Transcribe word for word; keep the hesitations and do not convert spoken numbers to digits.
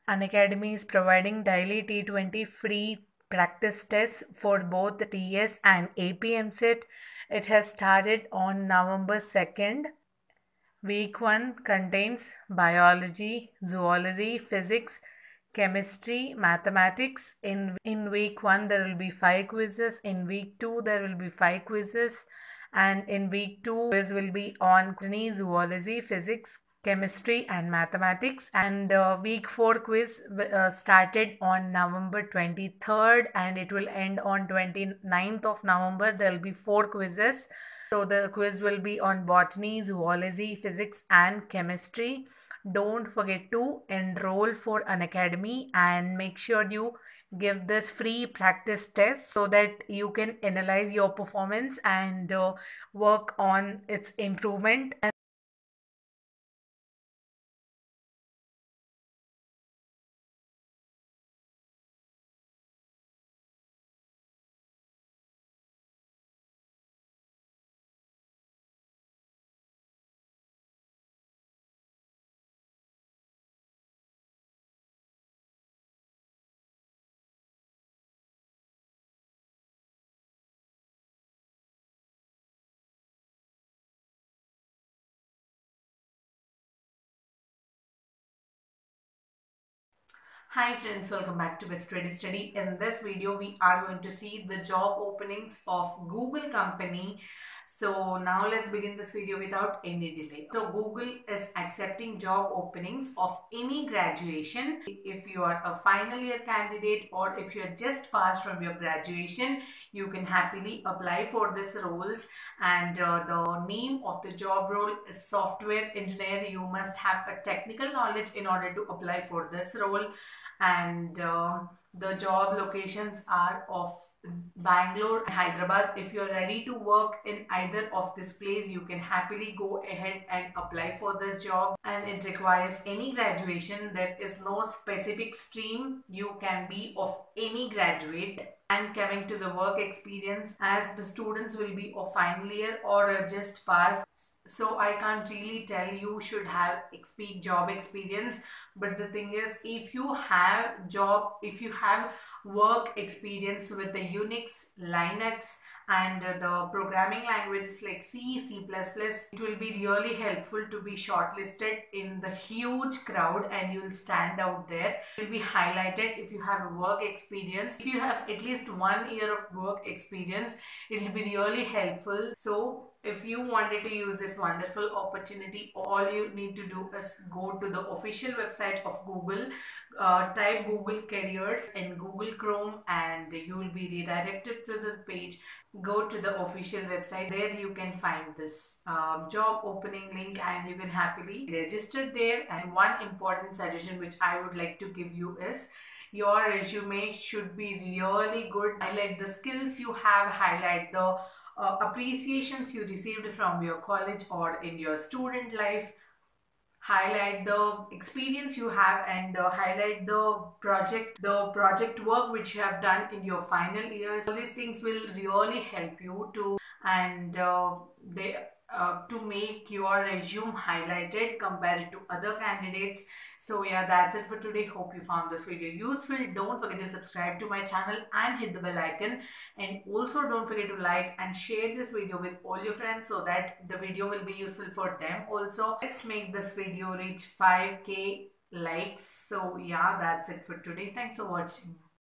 Unacademy is providing daily T twenty free practice tests for both the T S and A P M C E T. It has started on November second. Week one contains biology, zoology, physics, chemistry, mathematics. In, in week one, there will be five quizzes. In week two, there will be five quizzes. And in week two, quiz will be on botany, zoology, physics, chemistry, and mathematics. And uh, week four quiz uh, started on November twenty-third and it will end on twenty-ninth of November. There will be four quizzes. So the quiz will be on botany, zoology, physics, and chemistry. Don't forget to enroll for Unacademy and make sure you give this free practice test so that you can analyze your performance and uh, work on its improvement. Hi friends, welcome back to Best Ready Study. In this video, we are going to see the job openings of Google company. So now let's begin this video without any delay. So Google is accepting job openings of any graduation. If you are a final year candidate or if you are just passed from your graduation, you can happily apply for this roles. And uh, the name of the job role is software engineer. You must have a technical knowledge in order to apply for this role. And uh, the job locations are of Bangalore and Hyderabad. If you're ready to work in either of this place, you can happily go ahead and apply for this job, and it requires any graduation. There is no specific stream. You can be of any graduate. And coming to the work experience, as the students will be of final year or uh, just passed, so I can't really tell you should have exp job experience. But the thing is, if you have job if you have work experience with the Unix, Linux, and uh, the programming languages like C, C plus plus, it will be really helpful to be shortlisted in the huge crowd and you will stand out there. It will be highlighted if you have a work experience. If you have at least one year of work experience, it will be really helpful. So if you wanted to use this wonderful opportunity, all you need to do is go to the official website of Google, uh, type Google Careers in Google Chrome, and you will be redirected to the page. Go to the official website. There you can find this uh, job opening link and you can happily register there. And one important suggestion which I would like to give you is your resume should be really good. Highlight the skills you have, highlight the uh, appreciations you received from your college or in your student life, highlight the experience you have, and uh, highlight the project the project work which you have done in your final years. All these things will really help you to and uh, they uh, to make your resume highlighted compared to other candidates. So yeah, that's it for today. Hope you found this video useful. Don't forget to subscribe to my channel and hit the bell icon, and also don't forget to like and share this video with all your friends so that the video will be useful for them also. Let's make this video reach five K likes. So yeah, that's it for today. Thanks for watching.